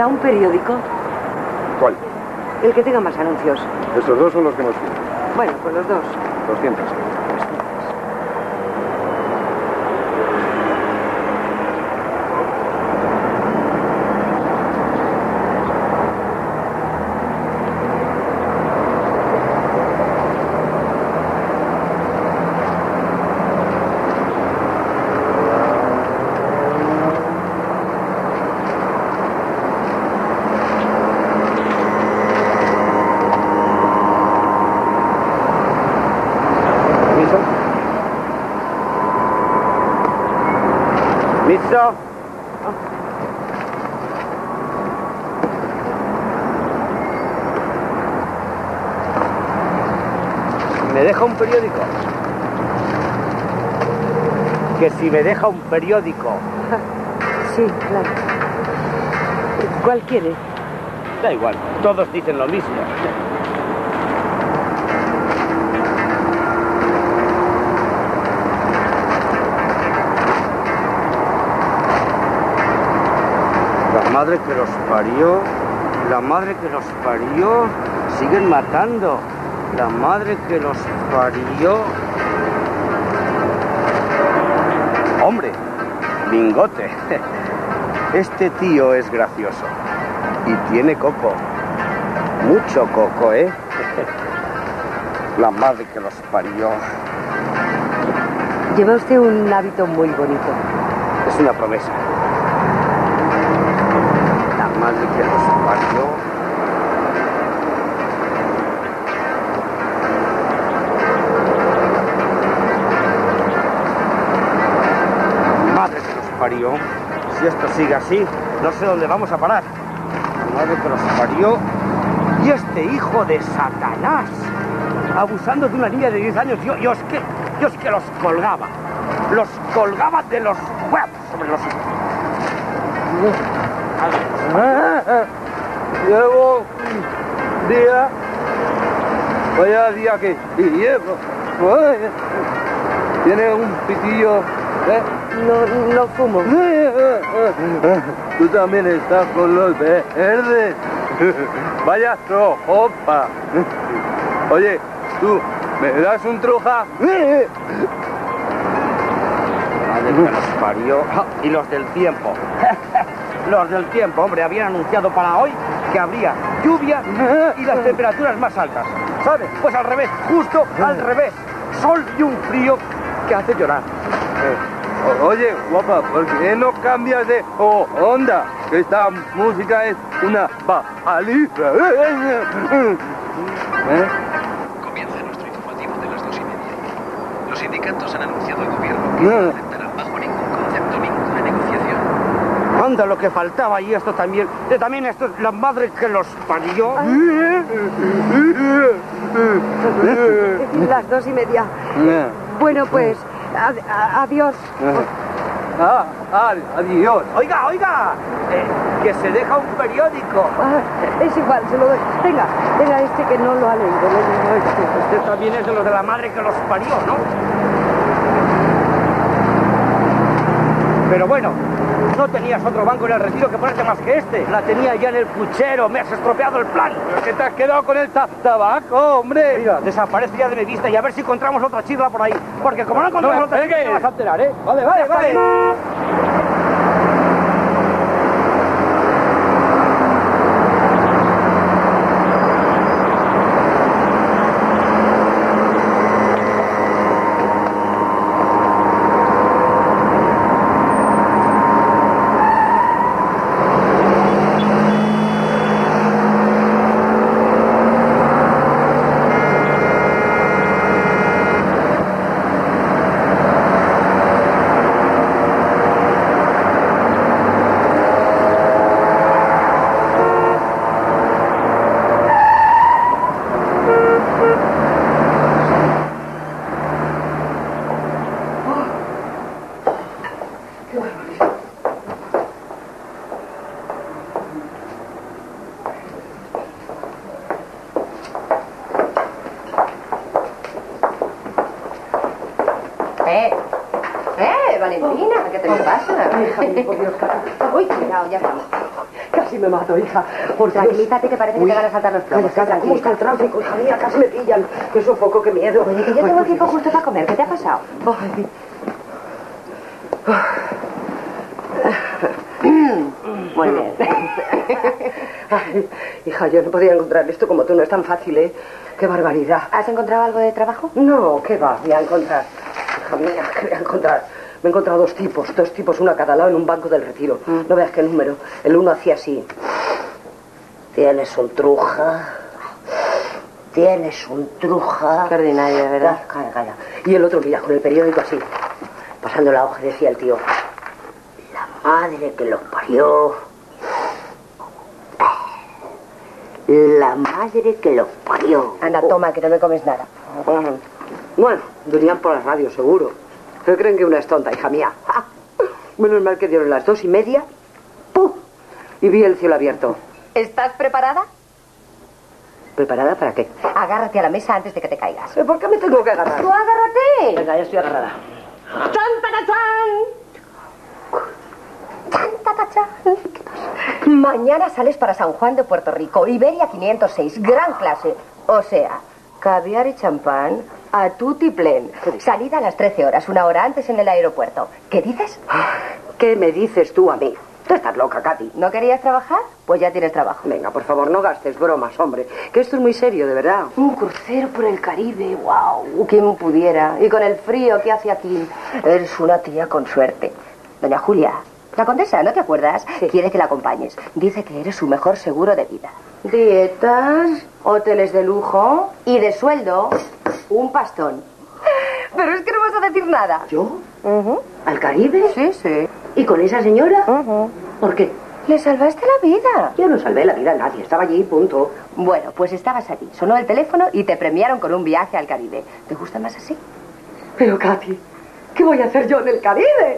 ¿Da un periódico? ¿Cuál? El que tenga más anuncios. Estos dos son los que nos tienen. Bueno, pues los dos. 200. ¿Listo? ¿Me deja un periódico? Que si me deja un periódico. Sí, claro. ¿Cuál quiere? Da igual, todos dicen lo mismo. La madre que los parió, la madre que los parió, siguen matando. La madre que los parió. Hombre, Lingote, este tío es gracioso y tiene coco, mucho coco, ¿eh? La madre que los parió. Lleva usted un hábito muy bonito. Es una promesa. La madre que los parió. Madre que los parió. Si esto sigue así, no sé dónde vamos a parar. La madre que los parió. Y este hijo de Satanás, abusando de una niña de 10 años, yo es que los colgaba. Los colgaba de los huevos sobre los... Llevo un día, vaya día que llevo. Tiene un pitillo, ¿eh? No fumo. Tú también estás con los verdes. Vaya trojopa. Oye, tú, ¿me das un troja? Madre que los parió. Y los del tiempo. Los del tiempo, hombre, habían anunciado para hoy que habría lluvia y las temperaturas más altas. ¿Sabes? Pues al revés, justo al revés. Sol y un frío que hace llorar. Oye, guapa, ¿por qué no cambias de onda? Que esta música es una paliza. Comienza nuestro informativo de las 2:30. Los sindicatos han anunciado al gobierno que no aceptarán bajo ningún concepto ninguna negociación. Anda, lo que faltaba y esto también. También esto es la madre que los parió. Las 2:30. Bueno, pues, adiós. Adiós. Oiga, que se deja un periódico. Es igual, se lo doy. Venga, este que no lo ha leído. Usted también es de los de la madre que los parió, ¿no? Pero bueno, no tenías otro banco en el retiro que ponerte más que este. La tenía ya en el puchero, me has estropeado el plan. ¿Pero qué te has quedado con el tabaco, hombre? Mira, desaparece ya de mi vista y a ver si encontramos otra chirla por ahí. Porque como no encontramos otra chirla, te vas a enterar, ¿eh? Vale. Valentina, ¿qué te pasa? Uy, cuidado, ya vamos. casi me mato, hija. Por Dios. Tranquilízate, que parece que te van a saltar los plomos. Calla, ¿cómo está el tráfico, hija mía? Casi me pillan. Qué sofoco, qué miedo. Oye, que yo tengo tiempo justo para comer. ¿Qué te ha pasado? Muy bien. Ay, hija, yo no podía encontrar esto como tú. No es tan fácil, ¿eh? Qué barbaridad. ¿Has encontrado algo de trabajo? No, ¿qué va? Voy a encontrar. Hija mía, ¿qué voy a encontrar? Me he encontrado dos tipos, uno a cada lado en un banco del Retiro. No veas qué número. El uno hacía así. Tienes un truja. Tienes un truja. Qué ordinario, de verdad. Calla, calla. Y el otro, mira, con el periódico así. Pasando la hoja, decía el tío. La madre que los parió. La madre que los parió. Anda, toma, que no me comes nada. Bueno, venían por la radio, seguro. ¿Pero creen que una es tonta, hija mía? ¡Ja! Menos mal que dieron las 2:30. ¡Pum! Y vi el cielo abierto. ¿Estás preparada? ¿Preparada para qué? Agárrate a la mesa antes de que te caigas. ¿Por qué me tengo que agarrar? ¡Tú agárrate! Venga, ya estoy agarrada. ¿Qué pasa? Mañana sales para San Juan de Puerto Rico, Iberia 506, gran clase. O sea, caviar y champán a tutti plen. Salida a las 13 horas, 1 hora antes en el aeropuerto. ¿Qué dices? ¿Qué me dices tú a mí? Tú estás loca, Katy. ¿No querías trabajar? Pues ya tienes trabajo. Venga, por favor, no gastes bromas, hombre. Que esto es muy serio, de verdad. Un crucero por el Caribe, wow. ¿Quién pudiera? Y con el frío que hace aquí. Eres una tía con suerte. Doña Julia, la condesa, ¿no te acuerdas? Sí. Quiere que la acompañes. Dice que eres su mejor seguro de vida. Dietas, hoteles de lujo. Y de sueldo, un pastón. Pero es que no vas a decir nada. ¿Yo? ¿Al Caribe? Sí, sí. ¿Y con esa señora? ¿Por qué? Le salvaste la vida. Yo no salvé la vida a nadie, estaba allí, punto. Bueno, pues estabas allí. Sonó el teléfono y te premiaron con un viaje al Caribe. ¿Te gusta más así? Pero, Katy, ¿qué voy a hacer yo en el Caribe?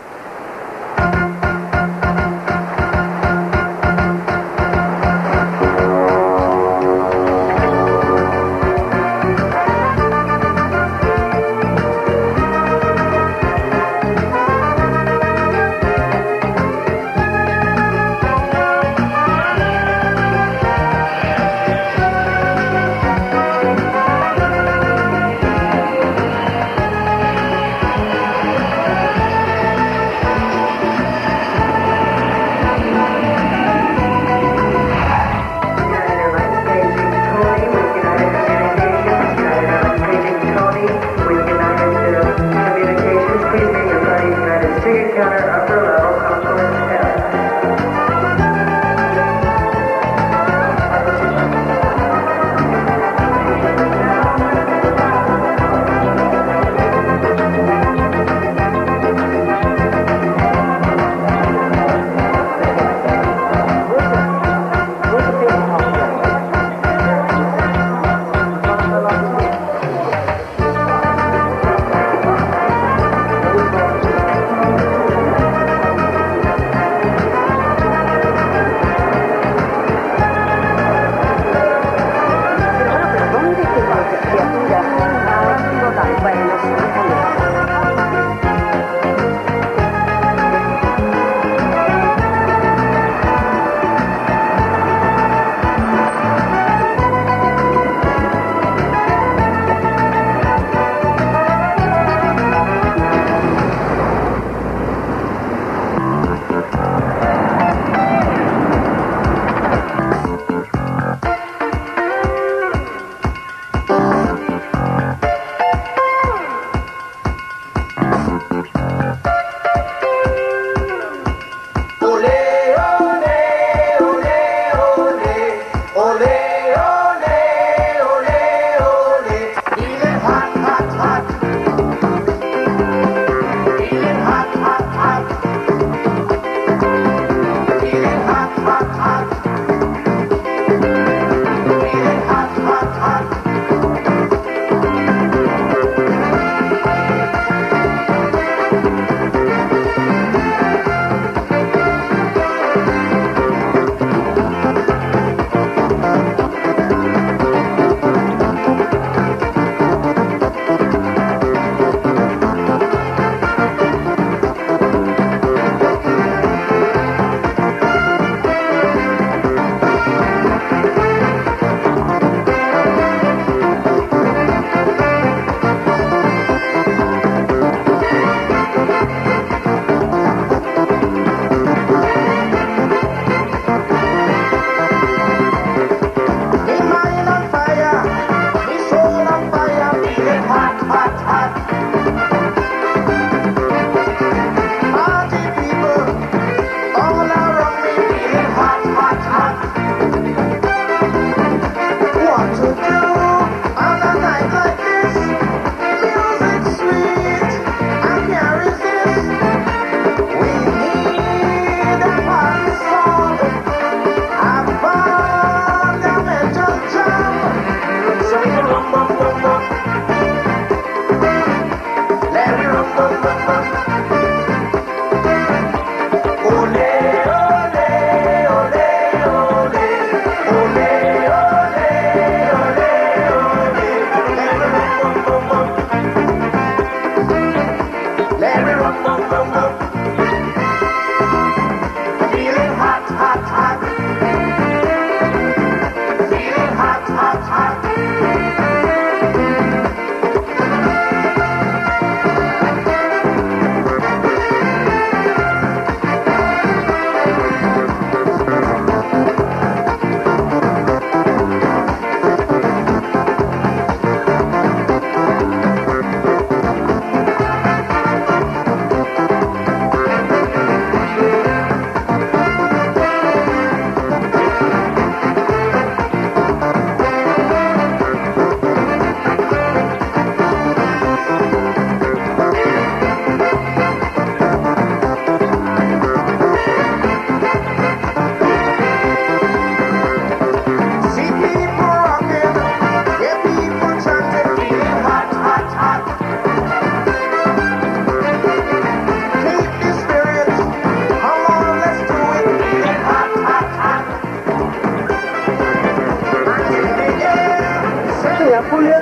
Julia.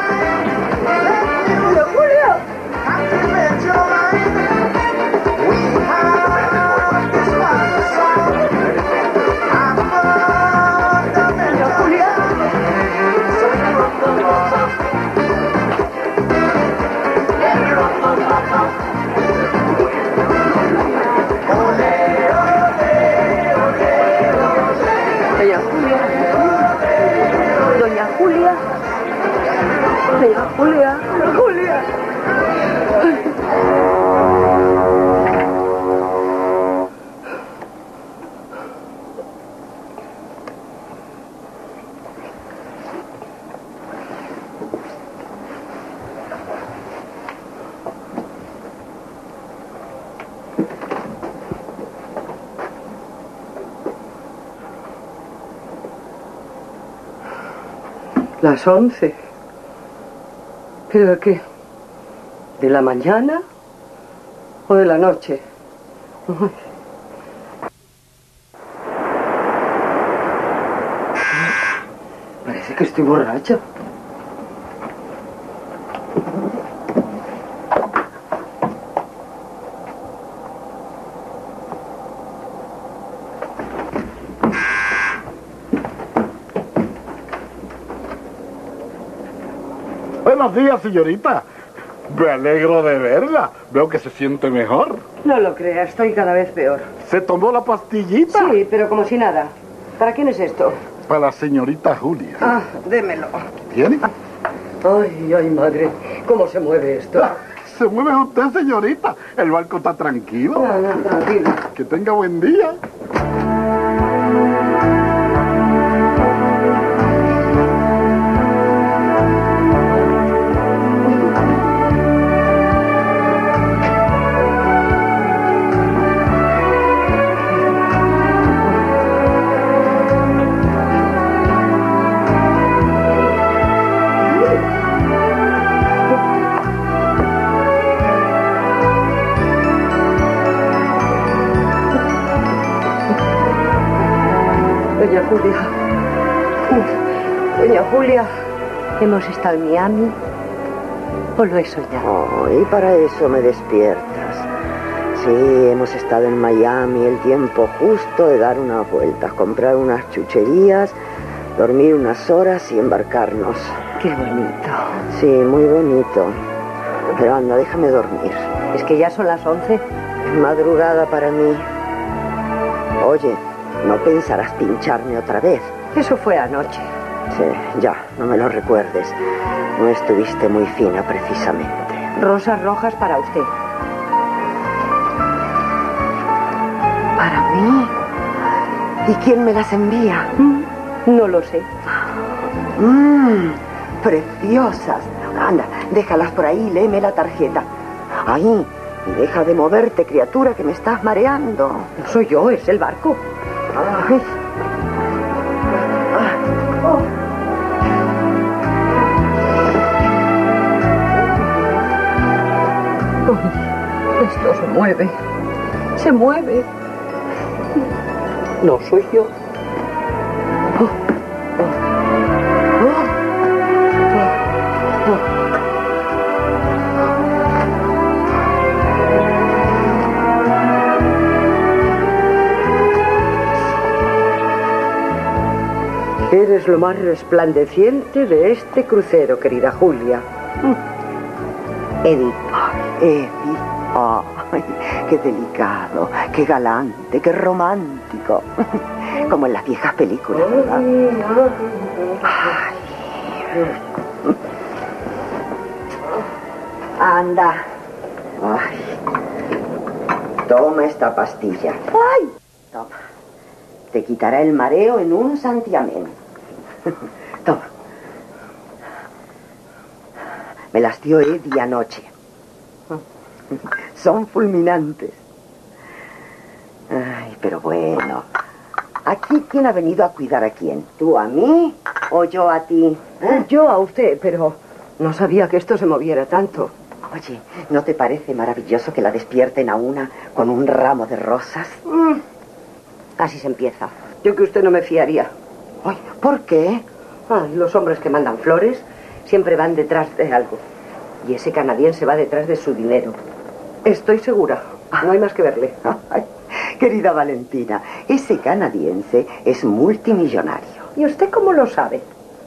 Doña Julia. Doña Julia. Doña Julia. Julia. Las 11. ¿Pero de qué? ¿De la mañana o de la noche? Parece que estoy borracha. Buenos días, señorita. Me alegro de verla. Veo que se siente mejor. No lo creas, estoy cada vez peor. ¿Se tomó la pastillita? Sí, pero como si nada. ¿Para quién es esto? Para la señorita Julia. Ah, démelo. ¿Tiene? Ay, ay, madre. ¿Cómo se mueve esto? Se mueve usted, señorita. El barco está tranquilo. No, no, tranquilo. Que tenga buen día. Doña Julia. Doña Julia. ¿Hemos estado en Miami? ¿O lo he soñado? Oh, y para eso me despiertas. Sí, hemos estado en Miami, el tiempo justo de dar unas vueltas, comprar unas chucherías, dormir unas horas y embarcarnos. Qué bonito. Sí, muy bonito. Pero anda, déjame dormir. Es que ya son las 11. Madrugada para mí. Oye, no pensarás pincharme otra vez. Eso fue anoche. Sí, ya, no me lo recuerdes. No estuviste muy fina, precisamente. Rosas rojas para usted. ¿Para mí? ¿Y quién me las envía? No lo sé. Preciosas. Anda, déjalas por ahí y léeme la tarjeta. Ahí. Y deja de moverte, criatura, que me estás mareando. No soy yo, es el barco. Ay. Esto se mueve. Se mueve. No soy yo. Eres lo más resplandeciente de este crucero, querida Julia. Edith. Edith. Ay, qué delicado, qué galante, qué romántico. Como en las viejas películas, ¿verdad? Ay. Anda. Ay. Toma esta pastilla. ¡Ay! Toma. Te quitará el mareo en un santiamén. Toma. Me las dio Eddie anoche. Son fulminantes. Ay, pero bueno. ¿Aquí quién ha venido a cuidar a quién? ¿Tú a mí o yo a ti? Yo a usted, pero no sabía que esto se moviera tanto. Oye, ¿no te parece maravilloso que la despierten a una con un ramo de rosas? Así se empieza. Yo que usted no me fiaría. Ay, ¿por qué? Ay, los hombres que mandan flores siempre van detrás de algo. Y ese canadiense va detrás de su dinero. Estoy segura. No hay más que verle. Ay, querida Valentina, ese canadiense es multimillonario. ¿Y usted cómo lo sabe?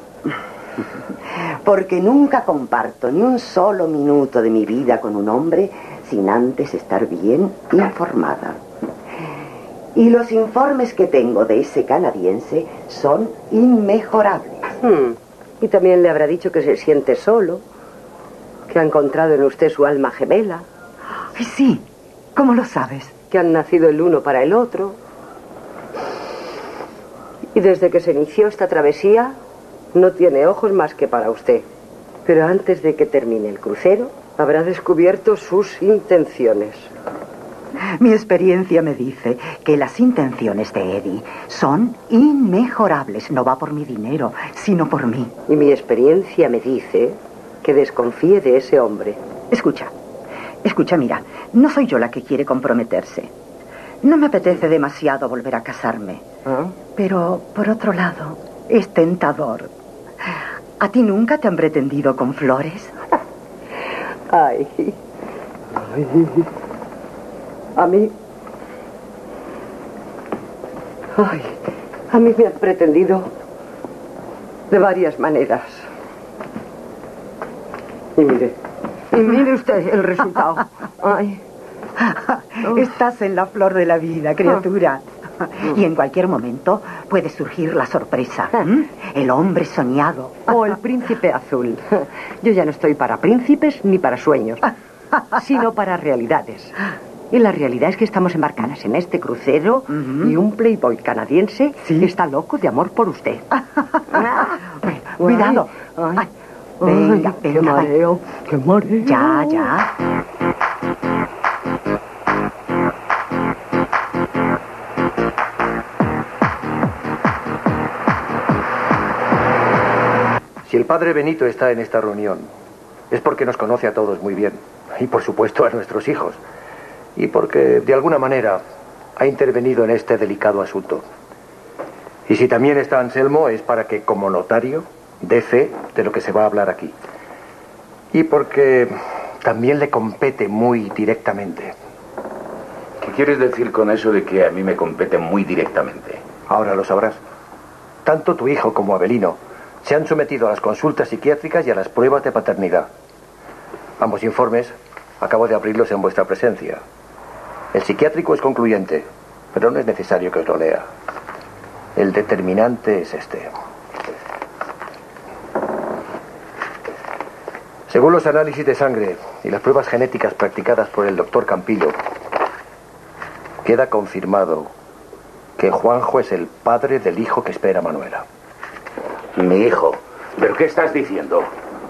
Porque nunca comparto ni un solo minuto de mi vida con un hombre sin antes estar bien informada. Y los informes que tengo de ese canadiense son inmejorables. Y también le habrá dicho que se siente solo, que ha encontrado en usted su alma gemela. Ay, sí, ¿cómo lo sabes? Que han nacido el uno para el otro. Y desde que se inició esta travesía, no tiene ojos más que para usted. Pero antes de que termine el crucero, habrá descubierto sus intenciones. Mi experiencia me dice que las intenciones de Eddie son inmejorables. No va por mi dinero, sino por mí. Y mi experiencia me dice que desconfíe de ese hombre. Escucha, mira, no soy yo la que quiere comprometerse. No me apetece demasiado volver a casarme. Pero, por otro lado, es tentador. ¿A ti nunca te han pretendido con flores? Ay. A mí me han pretendido de varias maneras. Y mire usted el resultado. Ay. Estás en la flor de la vida, criatura. Y en cualquier momento puede surgir la sorpresa. El hombre soñado. O el príncipe azul. Yo ya no estoy para príncipes ni para sueños, sino para realidades. Y la realidad es que estamos embarcadas en este crucero y un playboy canadiense está loco de amor por usted. Cuidado. Ay. Venga, qué mareo, qué mareo. Ya. Si el padre Benito está en esta reunión, es porque nos conoce a todos muy bien. Y por supuesto a nuestros hijos. Y porque, de alguna manera, ha intervenido en este delicado asunto. Y si también está Anselmo, es para que, como notario, dé fe de lo que se va a hablar aquí. Y porque también le compete muy directamente. ¿Qué quieres decir con eso de que a mí me compete muy directamente? Ahora lo sabrás. Tanto tu hijo como Avelino se han sometido a las consultas psiquiátricas y a las pruebas de paternidad. Ambos informes acabo de abrirlos en vuestra presencia. El psiquiátrico es concluyente, pero no es necesario que os lo lea. El determinante es este. Según los análisis de sangre y las pruebas genéticas practicadas por el doctor Campillo, queda confirmado que Juanjo es el padre del hijo que espera Manuela. Mi hijo. ¿Pero qué estás diciendo?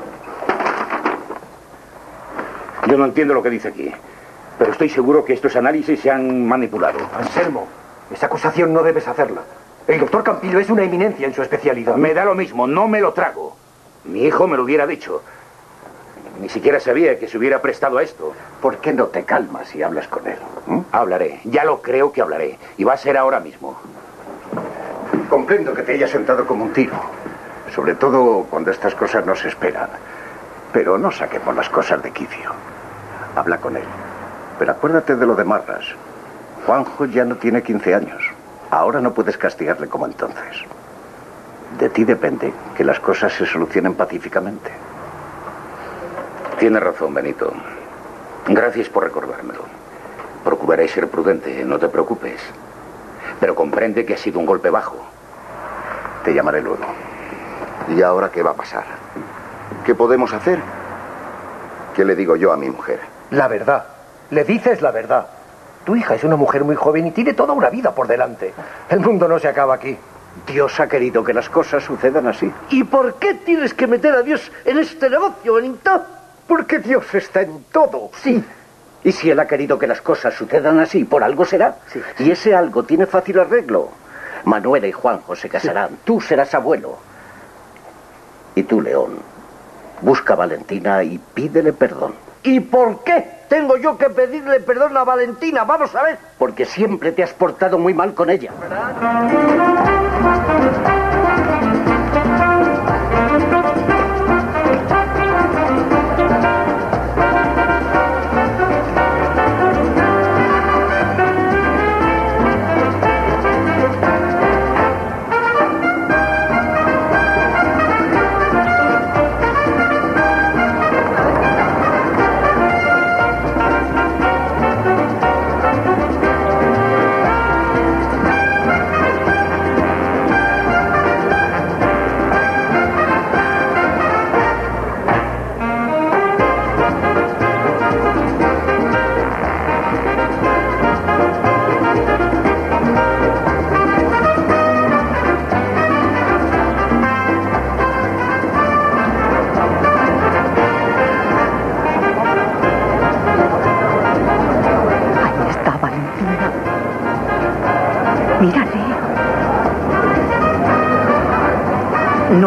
Yo no entiendo lo que dice aquí, pero estoy seguro que estos análisis se han manipulado. Anselmo, esa acusación no debes hacerla. El doctor Campillo es una eminencia en su especialidad. Me da lo mismo, no me lo trago. Mi hijo me lo hubiera dicho. Ni siquiera sabía que se hubiera prestado a esto. ¿Por qué no te calmas y hablas con él? Hablaré, ya lo creo que hablaré. Y va a ser ahora mismo. Comprendo que te hayas sentado como un tiro. Sobre todo cuando estas cosas no se esperan. Pero no saquemos las cosas de quicio. Habla con él. Pero acuérdate de lo de Marras. Juanjo ya no tiene 15 años. Ahora no puedes castigarle como entonces. De ti depende que las cosas se solucionen pacíficamente. Tienes razón, Benito. Gracias por recordármelo. Procuraré ser prudente, no te preocupes. Pero comprende que ha sido un golpe bajo. Te llamaré luego. ¿Y ahora qué va a pasar? ¿Qué podemos hacer? ¿Qué le digo yo a mi mujer? La verdad. Le dices la verdad. Tu hija es una mujer muy joven y tiene toda una vida por delante. El mundo no se acaba aquí. Dios ha querido que las cosas sucedan así. ¿Y por qué tienes que meter a Dios en este negocio, Benito? Porque Dios está en todo. Sí. Y si Él ha querido que las cosas sucedan así, por algo será. Sí. Y ese algo tiene fácil arreglo. Manuela y Juanjo se casarán. Sí. Tú serás abuelo. Y tú, León, busca a Valentina y pídele perdón. ¿Y por qué tengo yo que pedirle perdón a Valentina? Vamos a ver. Porque siempre te has portado muy mal con ella.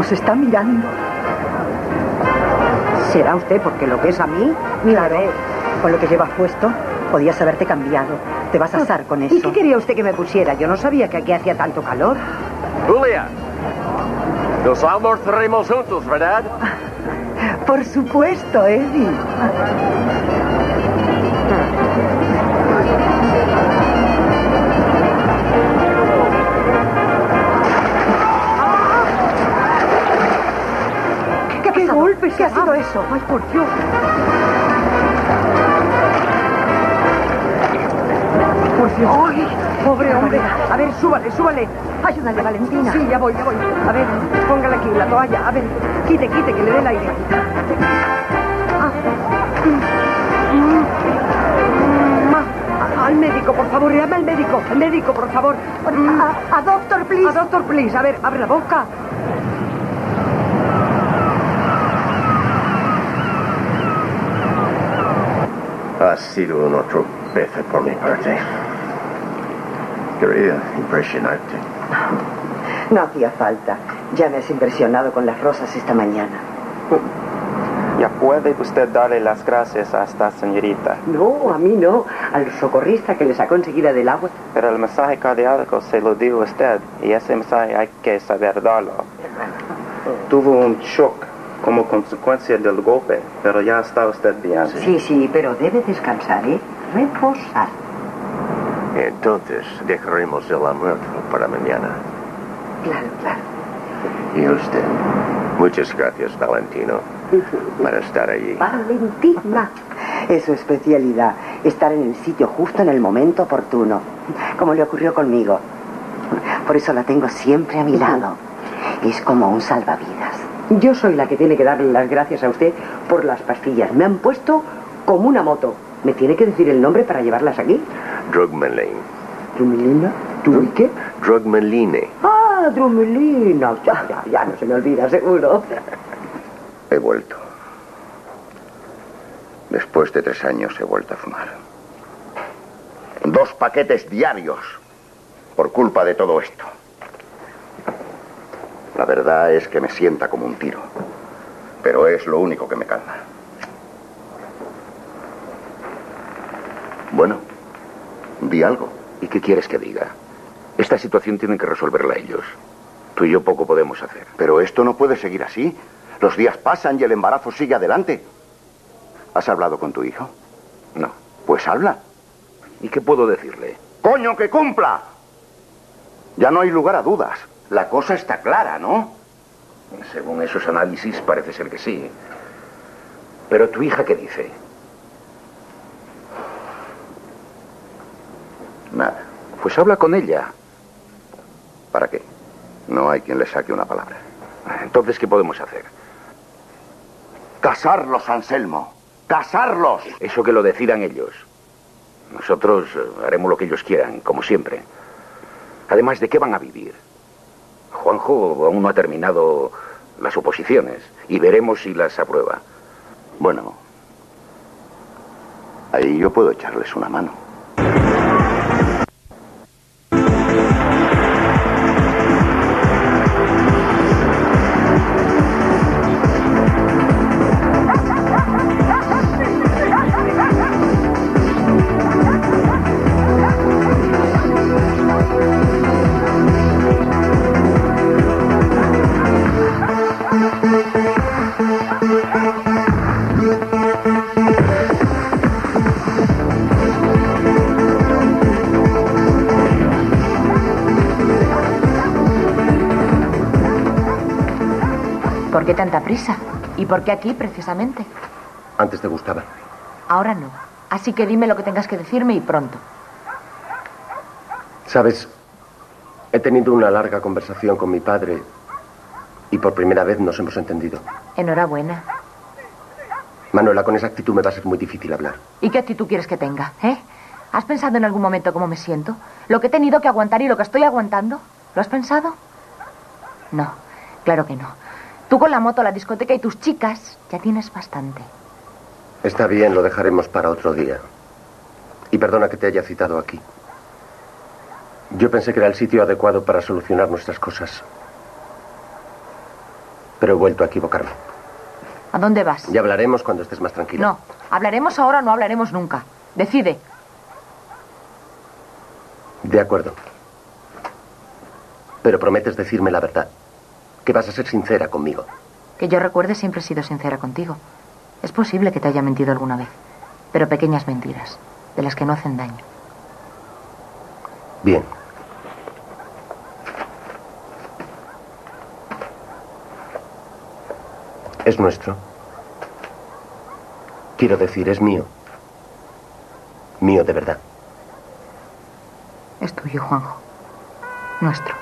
Nos está mirando. ¿Será usted porque lo que es a mí? Claro, con lo que llevas puesto, podías haberte cambiado. Te vas a asar con eso. ¿Y qué quería usted que me pusiera? Yo no sabía que aquí hacía tanto calor. Julia, nos almorzaremos juntos, ¿verdad? Por supuesto, Eddie. ¿Qué golpes? ¿Qué ha sido eso? ¡Ay, por Dios! Por Dios. ¡Ay, pobre hombre! A ver, súbale. Ayúdale, Valentina. Sí, ya voy. A ver, póngale aquí la toalla. A ver, quite, que le dé el aire. Al médico, por favor, llama al médico. El médico, por favor. A doctor, please. A doctor, please. A ver, abre la boca. Ha sido un otro tropiezo por mi parte. Quería impresionarte. No hacía falta. Ya me has impresionado con las rosas esta mañana. ¿Ya puede usted darle las gracias a esta señorita? No, a mí no. Al socorrista que le sacó enseguida del agua. Pero el masaje cardíaco se lo dio usted y ese masaje hay que saber darlo. Tuvo un shock como consecuencia del golpe, pero ya está usted bien. Sí, pero debe descansar, ¿eh? Reposar. Entonces dejaremos el almuerzo para mañana. Claro. Y usted. Muchas gracias, Valentino, para estar allí. Valentina. Es su especialidad, estar en el sitio justo en el momento oportuno, como le ocurrió conmigo. Por eso la tengo siempre a mi lado. Es como un salvavidas. Yo soy la que tiene que darle las gracias a usted por las pastillas. Me han puesto como una moto. ¿Me tiene que decir el nombre para llevarlas aquí? Drugmeline. ¿Drumelina? ¿Tú y qué? Drugmeline. Ah, Drumelina. Ya no se me olvida, seguro. He vuelto. Después de 3 años he vuelto a fumar. 2 paquetes diarios por culpa de todo esto. La verdad es que me sienta como un tiro, pero es lo único que me calma. Bueno, di algo. ¿Y qué quieres que diga? Esta situación tienen que resolverla ellos. Tú y yo poco podemos hacer. Pero esto no puede seguir así. Los días pasan y el embarazo sigue adelante. ¿Has hablado con tu hijo? No. Pues habla. ¿Y qué puedo decirle? ¡Coño, que cumpla! Ya no hay lugar a dudas. La cosa está clara, ¿no? Según esos análisis parece ser que sí. Pero tu hija, ¿qué dice? Nada. Pues habla con ella. ¿Para qué? No hay quien le saque una palabra. Entonces, ¿qué podemos hacer? Casarlos, Anselmo. ¡Casarlos! Eso que lo decidan ellos. Nosotros haremos lo que ellos quieran, como siempre. Además, ¿de qué van a vivir? Juanjo aún no ha terminado las oposiciones y veremos si las aprueba. Bueno, ahí yo puedo echarles una mano. ¿Por qué tanta prisa? ¿Y por qué aquí, precisamente? Antes te gustaba. Ahora no. Así que dime lo que tengas que decirme y pronto. ¿Sabes? He tenido una larga conversación con mi padre y por primera vez nos hemos entendido. Enhorabuena. Manuela, con esa actitud me va a ser muy difícil hablar. ¿Y qué actitud quieres que tenga, eh? ¿Has pensado en algún momento cómo me siento? ¿Lo que he tenido que aguantar y lo que estoy aguantando? ¿Lo has pensado? No, claro que no. Tú con la moto, la discoteca y tus chicas ya tienes bastante. Está bien, lo dejaremos para otro día. Y perdona que te haya citado aquí. Yo pensé que era el sitio adecuado para solucionar nuestras cosas. Pero he vuelto a equivocarme. ¿A dónde vas? Ya hablaremos cuando estés más tranquila. No, hablaremos ahora o no hablaremos nunca. Decide. De acuerdo. Pero prometes decirme la verdad. Que vas a ser sincera conmigo. Que yo recuerde, siempre he sido sincera contigo. Es posible que te haya mentido alguna vez. Pero pequeñas mentiras, de las que no hacen daño. Bien. Es nuestro. Quiero decir, es mío. Mío de verdad. Es tuyo, Juanjo. Nuestro.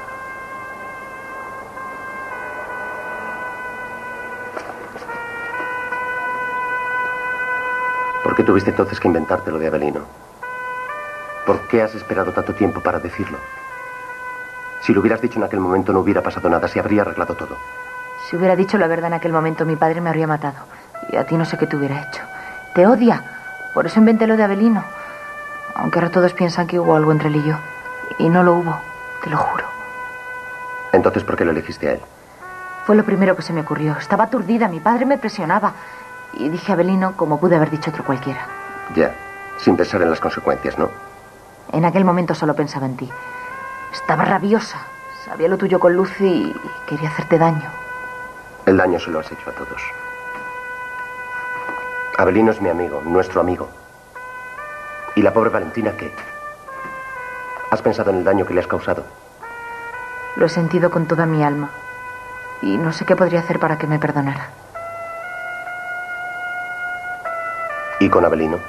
¿Por qué tuviste entonces que inventarte lo de Avelino? ¿Por qué has esperado tanto tiempo para decirlo? Si lo hubieras dicho en aquel momento no hubiera pasado nada, se habría arreglado todo. Si hubiera dicho la verdad en aquel momento, mi padre me habría matado. Y a ti no sé qué te hubiera hecho. Te odia. Por eso inventé lo de Avelino. Aunque ahora todos piensan que hubo algo entre él y yo. Y no lo hubo, te lo juro. Entonces, ¿por qué lo elegiste a él? Fue lo primero que se me ocurrió. Estaba aturdida, mi padre me presionaba. Y dije Avelino como pude haber dicho otro cualquiera. Ya, sin pensar en las consecuencias, ¿no? En aquel momento solo pensaba en ti. Estaba rabiosa. Sabía lo tuyo con Lucy y quería hacerte daño. El daño se lo has hecho a todos. Avelino es mi amigo, nuestro amigo. ¿Y la pobre Valentina qué? ¿Has pensado en el daño que le has causado? Lo he sentido con toda mi alma. Y no sé qué podría hacer para que me perdonara. ¿Y con Avelino?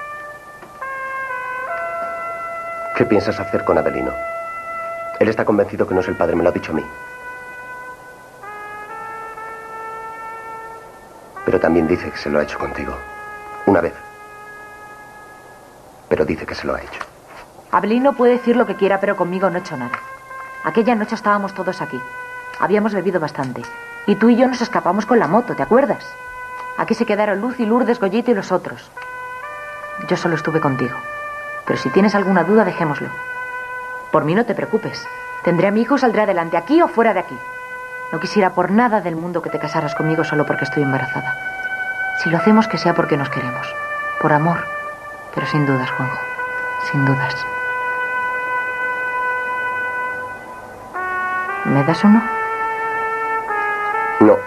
¿Qué piensas hacer con Avelino? Él está convencido que no es el padre, me lo ha dicho a mí. Pero también dice que se lo ha hecho contigo. Una vez. Pero dice que se lo ha hecho. Avelino puede decir lo que quiera, pero conmigo no ha hecho nada. Aquella noche estábamos todos aquí. Habíamos bebido bastante. Y tú y yo nos escapamos con la moto, ¿te acuerdas? Aquí se quedaron Lucy, Lourdes, Goyito y los otros. Yo solo estuve contigo. Pero si tienes alguna duda, dejémoslo. Por mí no te preocupes. Tendré a mi hijo y saldré adelante, aquí o fuera de aquí. No quisiera por nada del mundo que te casaras conmigo solo porque estoy embarazada. Si lo hacemos, que sea porque nos queremos. Por amor. Pero sin dudas, Juanjo. Sin dudas. ¿Me das uno? No.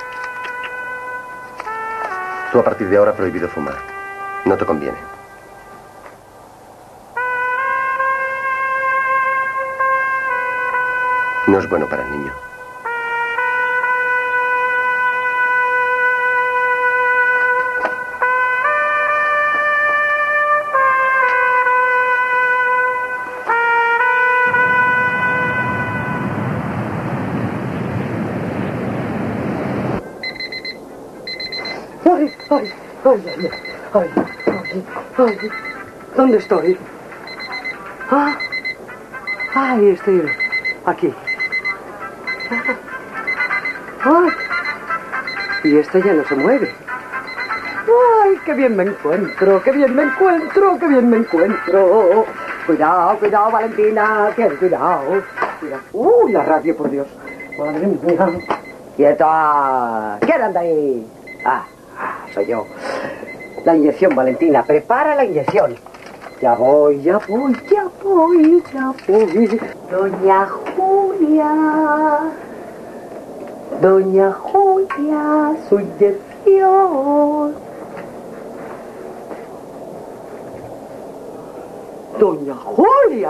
Tú a partir de ahora prohibido fumar. No te conviene. No es bueno para el niño. Ay, ay, ay, ay, ay, ay, ay. ¿Dónde estoy? Ah, ay, estoy aquí. Ay, y esta ya no se mueve. Ay, qué bien me encuentro, qué bien me encuentro, qué bien me encuentro. Cuidado, cuidado, Valentina, cuidado. Cuidado. La radio, por Dios. Madre mía. ¡Quieta! ¿Quién anda ahí? Soy yo. La inyección, Valentina. Prepara la inyección. Ya voy, ya voy, ya voy, ya voy. Doña Julia. Doña Julia, su inyección. Doña Julia.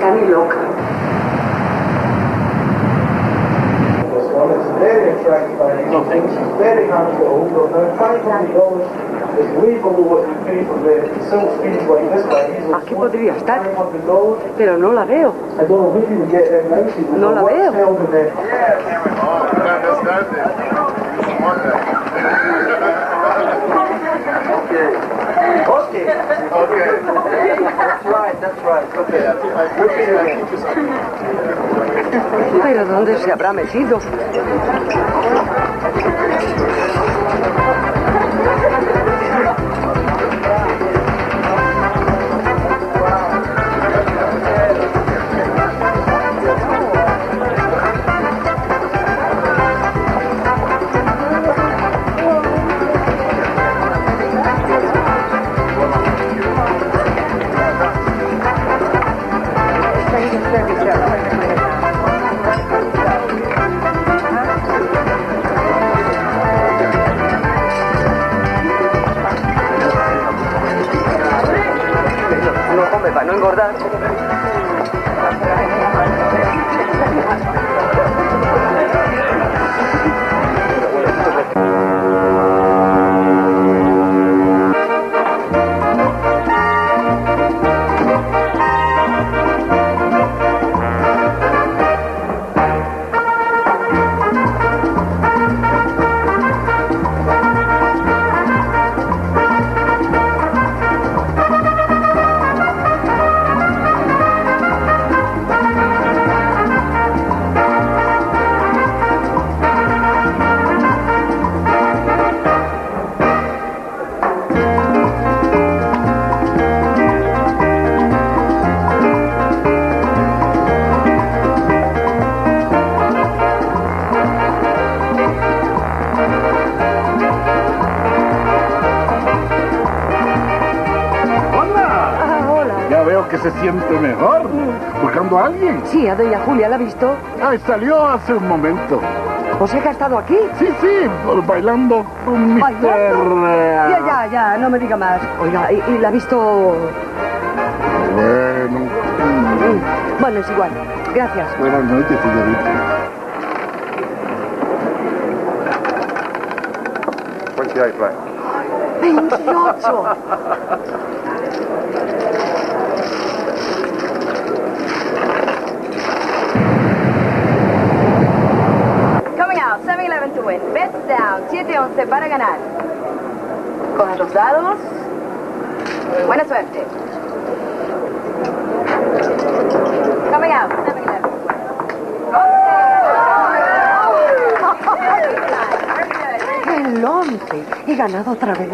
está ni loca. Aquí podría estar, pero no la veo. No la veo. Pero ¿dónde se habrá metido? Para no engordar. Que se siente mejor. ¿Buscando a alguien? Sí, a doña Julia, ¿la ha visto? Ay, salió hace un momento. ¿O sea que ha estado aquí? Sí, bailando con Mister... Ya, no me diga más. Oiga, ¿y la ha visto...? Bueno. Bueno, es igual. Gracias. Buenas noches, señorita. 28 left. 28. Out, 7-11 to win. Bets down, 7-11 para ganar. Cojan los dados. Buena suerte. Coming out, 7-11. El 11. He ganado otra vez.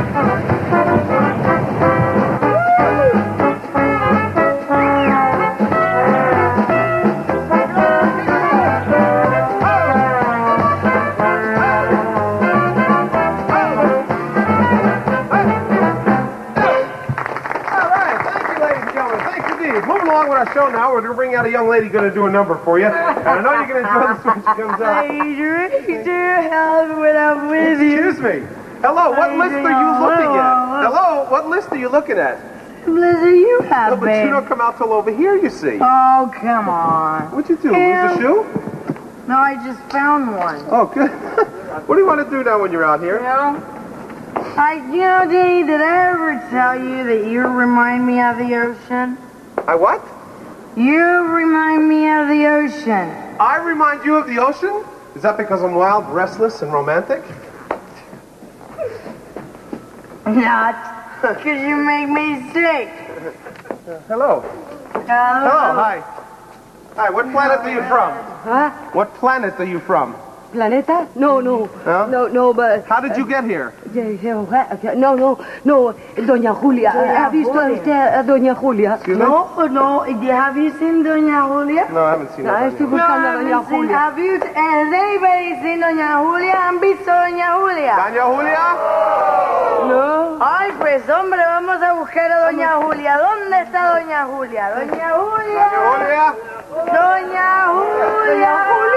Our show now. We're going to bring out a young lady going to do a number for you. And I know you're going to enjoy this when she comes out. Adrian, help when I'm with you. Excuse me. Hello, what list are you looking at? Hello, what list are you looking at? Blizzard, you have, No, but you don't come out till over here, you see. Oh, come on. What'd you do, lose a shoe? No, I just found one. Oh, good. What do you want to do now when you're out here? Danny, did I ever tell you that you remind me of the ocean? I what? You remind me of the ocean. I remind you of the ocean? Is that because I'm wild, restless, and romantic? Not. Because you make me sick. Hello. Hello, hi. Hi, what planet are you from? Huh? What planet are you from? ¿Planeta? No, but... How did you get here? No, Doña Julia. ¿Ha visto usted a Doña Julia? No. Have you seen Doña Julia? No, I haven't seen her. Estoy buscando a Doña Julia. Has anybody seen Doña Julia? ¿Han visto Doña Julia? ¿Doña Julia? No. Ay, pues, hombre, vamos a buscar a Doña Julia. ¿Dónde está Doña Julia? Doña Julia. Doña Julia. Doña Julia.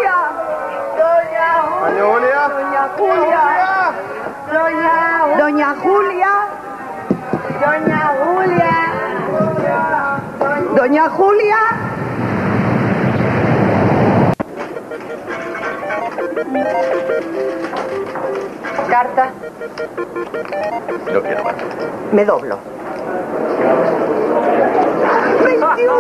Doña Julia. Doña Julia. Doña Julia. Doña Julia. Carta. No quiero más. Me doblo. 21.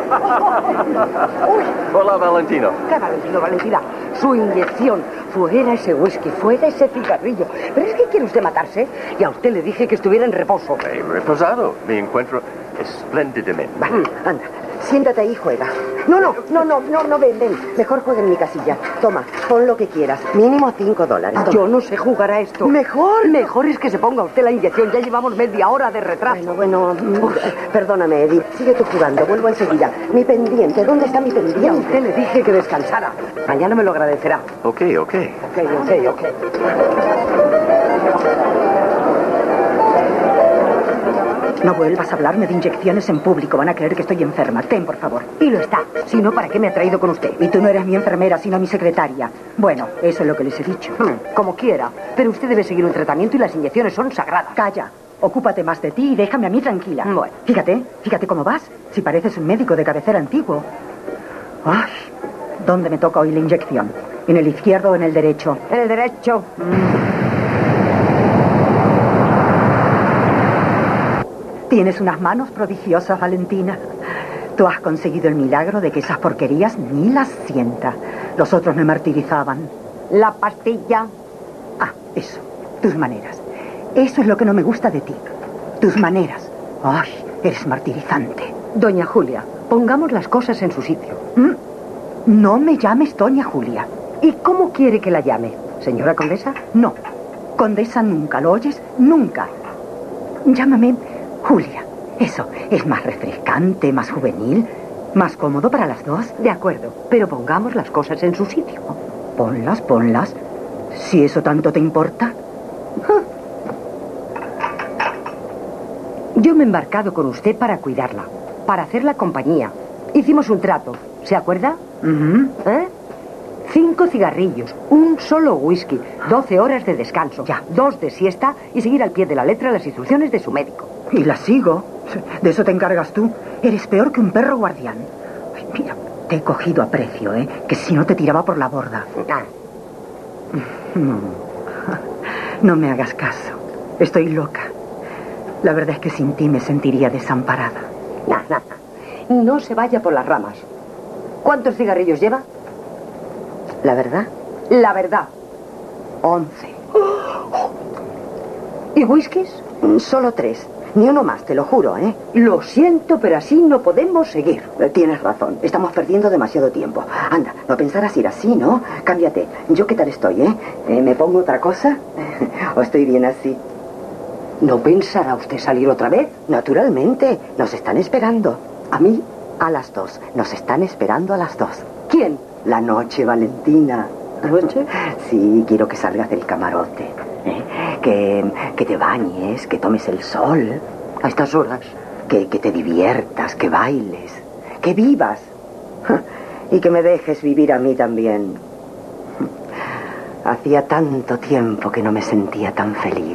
Hola, Valentino. ¿Qué Valentino, Valentina? Su inyección. Fuera ese whisky, fuera ese cigarrillo. Pero es que quiere usted matarse. Y a usted le dije que estuviera en reposo. He reposado. Me encuentro espléndidamente. Anda, siéntate ahí y juega. No, ven. Mejor juega en mi casilla. Toma, pon lo que quieras. Mínimo $5. Toma. Yo no sé jugar a esto. Mejor es que se ponga usted la inyección. Ya llevamos media hora de retraso. Bueno, perdóname, Eddie. Sigue tú jugando. Vuelvo enseguida. Mi pendiente. ¿Dónde está mi pendiente? Ya a usted le dije que descansara. Mañana me lo agradecerá. Ok. Ok. No vuelvas a hablarme de inyecciones en público. Van a creer que estoy enferma. Ten, por favor. Y lo está. Si no, ¿para qué me ha traído con usted? Y tú no eres mi enfermera, sino mi secretaria. Bueno, eso es lo que les he dicho. Como quiera. Pero usted debe seguir un tratamiento y las inyecciones son sagradas. Calla. Ocúpate más de ti y déjame a mí tranquila. Bueno. Fíjate cómo vas. Si pareces un médico de cabecera antiguo. Ay, ¿dónde me toca hoy la inyección? ¿En el izquierdo o en el derecho? En el derecho. Tienes unas manos prodigiosas, Valentina. Tú has conseguido el milagro de que esas porquerías ni las sienta. Los otros me martirizaban. La pastilla. Ah, eso. Tus maneras. Eso es lo que no me gusta de ti. Tus maneras. Ay, eres martirizante. Doña Julia, pongamos las cosas en su sitio. No me llames Doña Julia. ¿Y cómo quiere que la llame? ¿Señora condesa? No. Condesa nunca, ¿lo oyes? Nunca. Llámame Julia. Eso es más refrescante, más juvenil, más cómodo para las dos. De acuerdo, pero pongamos las cosas en su sitio. Ponlas. Si eso tanto te importa. Yo me he embarcado con usted para cuidarla, para hacerla compañía. Hicimos un trato, ¿se acuerda? 5 cigarrillos, un solo whisky, 12 horas de descanso, 2 de siesta y seguir al pie de la letra las instrucciones de su médico. Y las sigo. De eso te encargas tú. Eres peor que un perro guardián. Ay, mira, te he cogido a precio, ¿eh? Que si no te tiraba por la borda. No me hagas caso. Estoy loca. La verdad es que sin ti me sentiría desamparada. No se vaya por las ramas. ¿Cuántos cigarrillos lleva? ¿La verdad? La verdad. 11. ¿Y whiskies? Solo 3. Ni uno más, te lo juro, ¿eh? Lo siento, pero así no podemos seguir. Tienes razón. Estamos perdiendo demasiado tiempo. Anda, no pensarás ir así, ¿no? Cámbiate. ¿Yo qué tal estoy, ¿Me pongo otra cosa? ¿O estoy bien así? ¿No pensará usted salir otra vez? Naturalmente. Nos están esperando. ¿A mí? A las 2. Nos están esperando a las 2. ¿Quién? La noche, Valentina. ¿La noche? Sí, quiero que salgas del camarote. Que te bañes, que tomes el sol. ¿A estas horas? Que te diviertas, que bailes, que vivas. Y que me dejes vivir a mí también. Hacía tanto tiempo que no me sentía tan feliz.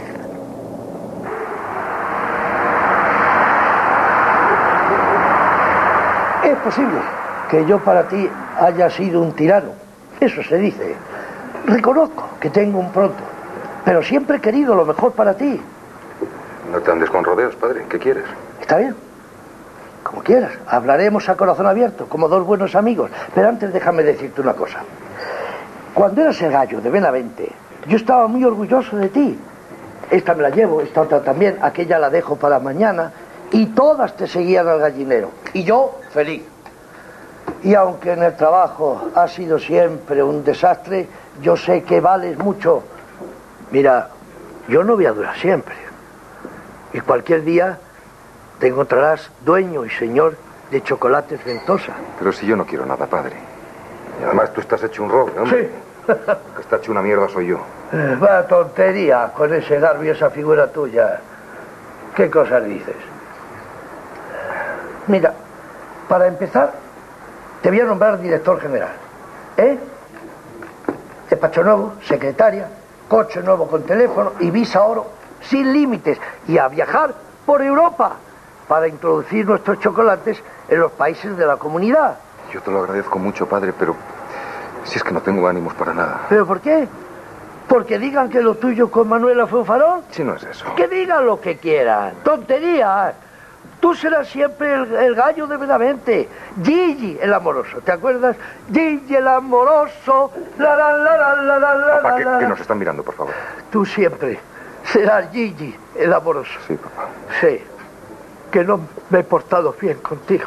Es posible que yo para ti haya sido un tirano. Eso se dice. Reconozco que tengo un pronto, pero siempre he querido lo mejor para ti. No te andes con rodeos, padre. ¿Qué quieres? Está bien. Como quieras. Hablaremos a corazón abierto, como 2 buenos amigos. Pero antes déjame decirte una cosa. Cuando eras el gallo de Benavente, yo estaba muy orgulloso de ti. Esta me la llevo, esta otra también, aquella la dejo para mañana. Y todas te seguían al gallinero. Y yo, feliz. Y aunque en el trabajo ha sido siempre un desastre, yo sé que vales mucho. Mira, yo no voy a durar siempre. Y cualquier día te encontrarás dueño y señor de Chocolates Ventosa. Pero si yo no quiero nada, padre. Y además tú estás hecho un roble, hombre. Sí. El que está hecho una mierda soy yo. Vaya tontería con ese garbo y esa figura tuya. ¿Qué cosas dices? Mira, para empezar, te voy a nombrar director general. Despacho nuevo, secretaria, coche nuevo con teléfono y visa oro sin límites. Y a viajar por Europa para introducir nuestros chocolates en los países de la comunidad. Yo te lo agradezco mucho, padre, pero Si es que no tengo ánimos para nada. ¿Pero por qué? ¿Porque digan que lo tuyo con Manuela fue un farol? Si no es eso. Que digan lo que quieran. ¡Tonterías! Tú serás siempre el gallo de Benavente. Gigi, el amoroso. ¿Te acuerdas? Gigi, el amoroso. La, la, la, la, la, la, la, Papá, la, que nos están mirando, por favor. Tú siempre serás Gigi, el amoroso. Sí, papá. Sí, que no me he portado bien contigo.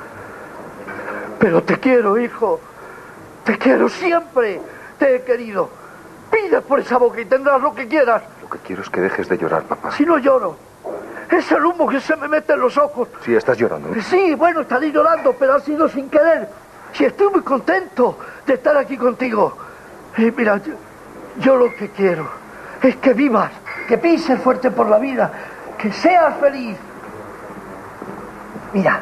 Pero te quiero, hijo. Te quiero siempre. Te he querido. Pide por esa boca y tendrás lo que quieras. Lo que quiero es que dejes de llorar, papá. Si no lloro, es el humo que se me mete en los ojos. Sí, estás llorando. Sí, bueno, estaré llorando, pero ha sido sin querer. Sí, estoy muy contento de estar aquí contigo. Y mira, yo lo que quiero es que vivas, que pises fuerte por la vida, que seas feliz. Mira,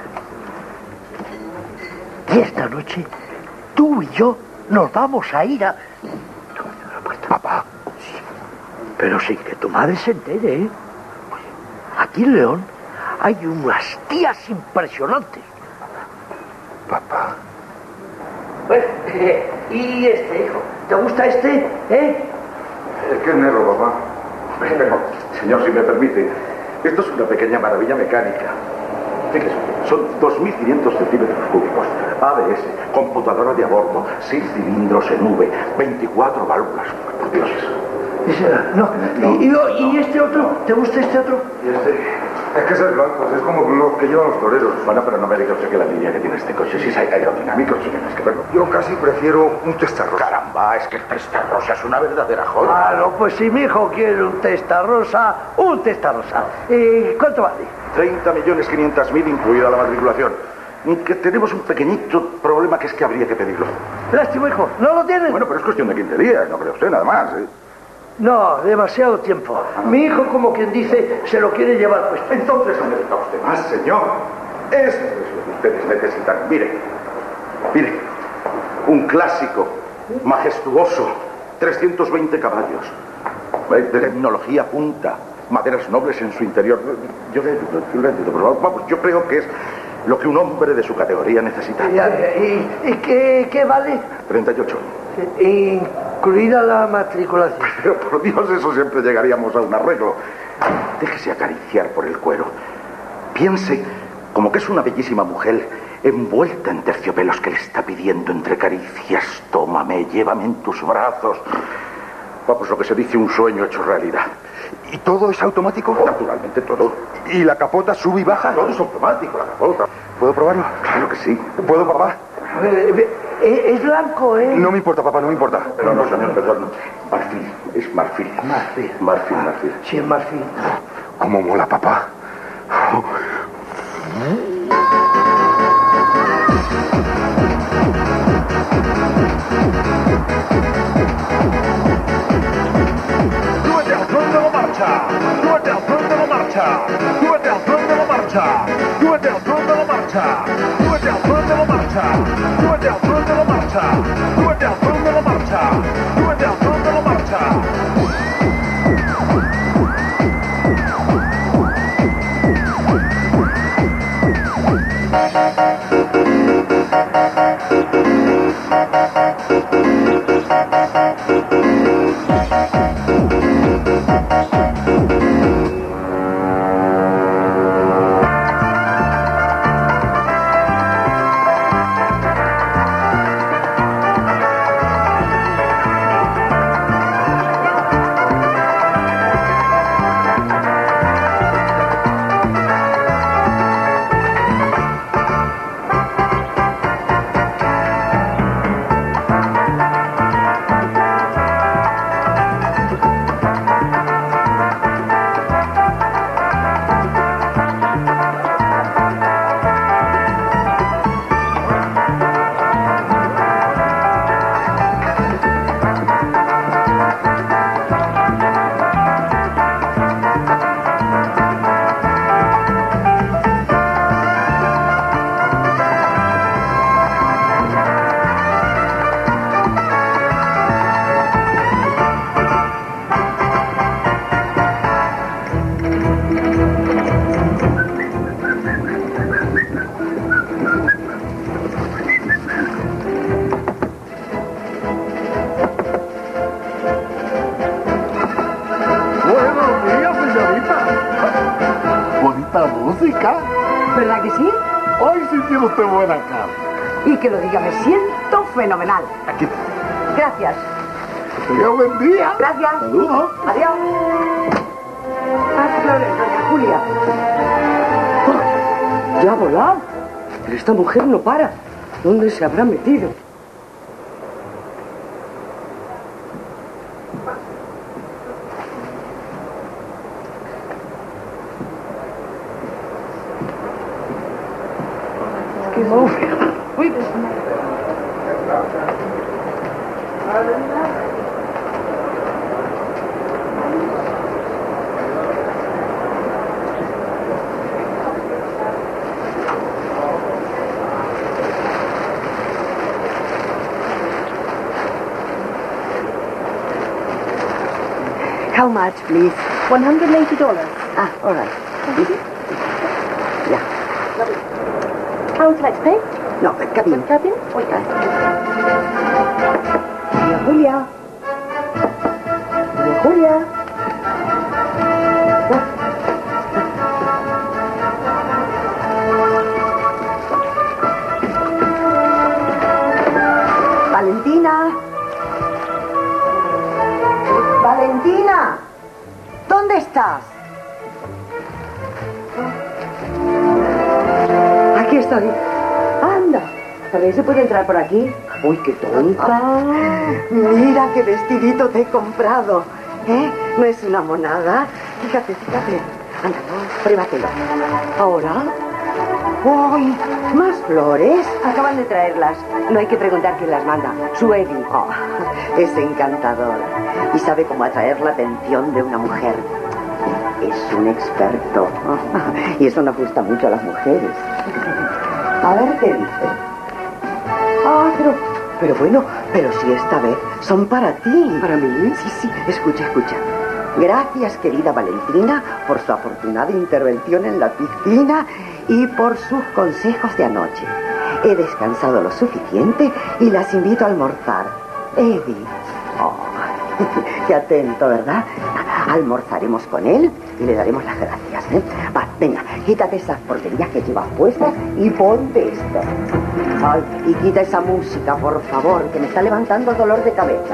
y esta noche tú y yo nos vamos a ir a... Papá. Sí, pero sin que tu madre se entere, ¿eh? Aquí en León hay unas tías impresionantes. Papá. Bueno, ¿y este, hijo? ¿Te gusta este? ¿Qué negro, papá? Pero, señor, si me permite, esto es una pequeña maravilla mecánica. Fíjese, son 2.500 centímetros cúbicos, ABS, computadora de a bordo, 6 cilindros en V, 24 válvulas. Por Dios. ¿Y este otro? ¿Te gusta este otro? Y es que es el blanco, es como lo que llevan los toreros. Bueno, pero no me diga usted que la línea que tiene este coche, si es aerodinámico, si tienes que verlo. Yo casi prefiero un testarrosa. Caramba, es que el testarrosa es una verdadera joya. Claro, pues si mi hijo quiere un testarrosa, un testarrosa. ¿Cuánto vale? 30.500.000 incluida la matriculación. Que tenemos un pequeñito problema que es que habría que pedirlo. Lástima, hijo, ¿no lo tienes? Bueno, pero es cuestión de 15 días, no cree usted, nada más, ¿eh? No, demasiado tiempo. Mi hijo, como quien dice, se lo quiere llevar pues. Entonces no necesita usted más, señor. Eso es lo que ustedes necesitan. Mire, un clásico, majestuoso, 320 caballos, de tecnología punta, maderas nobles en su interior. Yo le ayudo, pero vamos, yo creo que es lo que un hombre de su categoría necesita. ¿Y qué vale? 38. Incluida la matriculación. Pero por Dios, eso siempre llegaríamos a un arreglo. Déjese acariciar por el cuero. Piense como que es una bellísima mujer envuelta en terciopelos que le está pidiendo entre caricias: tómame, llévame en tus brazos. Vamos, lo que se dice un sueño hecho realidad. ¿Y todo es automático? Naturalmente todo. ¿Y la capota sube y baja? Todo es automático, la capota. ¿Puedo probarlo? Claro que sí. ¿Puedo, papá? Es blanco, ¿eh? No me importa, papá, no me importa. Pero no, señor, perdón. Marfil, es marfil. Marfil. Sí, es marfil. ¿Cómo mola, papá? Súbete al front de la marcha. Súbete al front de la marcha. Súbete al front de la marcha. Súbete al front de la marcha. Súbete al front de la marcha. Súbete al front de la marcha. Súbete al front de la marcha. Súbete al front de la marcha. acá. ¿Verdad que sí? Hoy sí tiene usted buena cara. Y que lo diga, me siento fenomenal. Aquí. Gracias. Que tenga buen día. Gracias. Saludos. Adiós. Más flores, doña Julia. Oh, ya ha volado. Pero esta mujer no para. ¿Dónde se habrá metido? ¡Qué monje! ¡Uy! How much, please? $180. Ah, all right. Yeah. How would you like to pay? No, cabin. Cabin? Doña Julia. Doña Julia. Valentina. Valentina. ¿Dónde estás? Aquí estoy. Anda. ¿También se puede entrar por aquí? Uy, qué tonta. Mira qué vestidito te he comprado. ¿Eh? ¿No es una monada? Fíjate, fíjate. Anda, pruébatelo. ¿Ahora? ¡Uy! ¿Más flores? Acaban de traerlas. No hay que preguntar quién las manda. Su Eddie. Oh, es encantador. Y sabe cómo atraer la atención de una mujer. Es un experto. Y eso nos gusta mucho a las mujeres. A ver qué dice. Ah, pero bueno, pero si esta vez son para ti. ¿Para mí? Sí, sí, escucha, escucha. Gracias, querida Valentina, por su afortunada intervención en la piscina y por sus consejos de anoche. He descansado lo suficiente y las invito a almorzar. Eddie. Oh, qué atento, ¿verdad? Almorzaremos con él y le daremos las gracias, ¿eh? Va, venga, quítate esas porquerías que llevas puestas y ponte esto. Ay, y quita esa música, por favor, que me está levantando dolor de cabeza.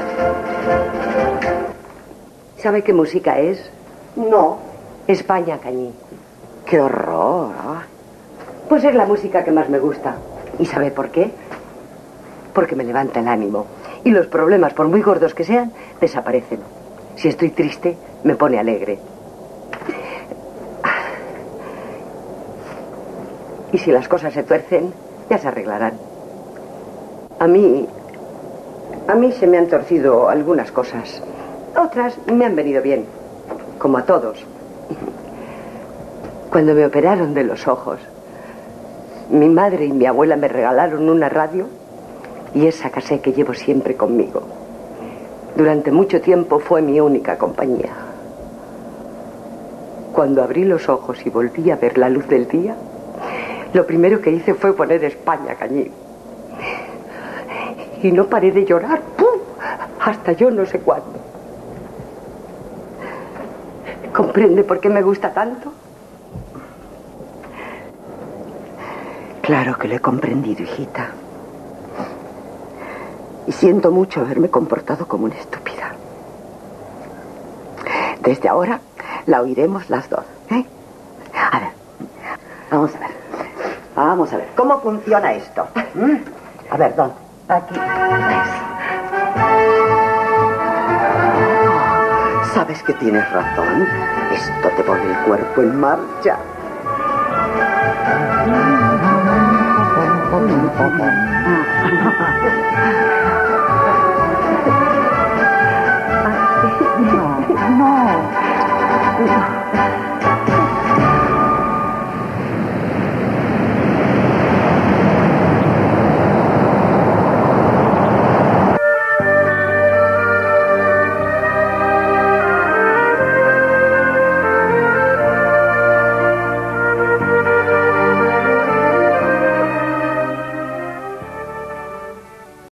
¿Sabe qué música es? No. España, Cañí. ¡Qué horror! Pues es la música que más me gusta. ¿Y sabe por qué? Porque me levanta el ánimo. Y los problemas, por muy gordos que sean, desaparecen. Si estoy triste, me pone alegre. Y si las cosas se tuercen, ya se arreglarán. A mí se me han torcido algunas cosas. Otras me han venido bien, como a todos. Cuando me operaron de los ojos, mi madre y mi abuela me regalaron una radio y esa casé que llevo siempre conmigo. Durante mucho tiempo fue mi única compañía. Cuando abrí los ojos y volví a ver la luz del día, lo primero que hice fue poner España, Cañí. Y no paré de llorar, ¡pum!, hasta yo no sé cuándo. ¿Comprende por qué me gusta tanto? Claro que lo he comprendido, hijita. Y siento mucho haberme comportado como una estúpida. Desde ahora la oiremos las dos, ¿eh? A ver, vamos a ver. Vamos a ver, ¿cómo funciona esto? A ver, ¿dónde? Aquí. ¿Sabes que tienes razón? Esto te pone el cuerpo en marcha. No.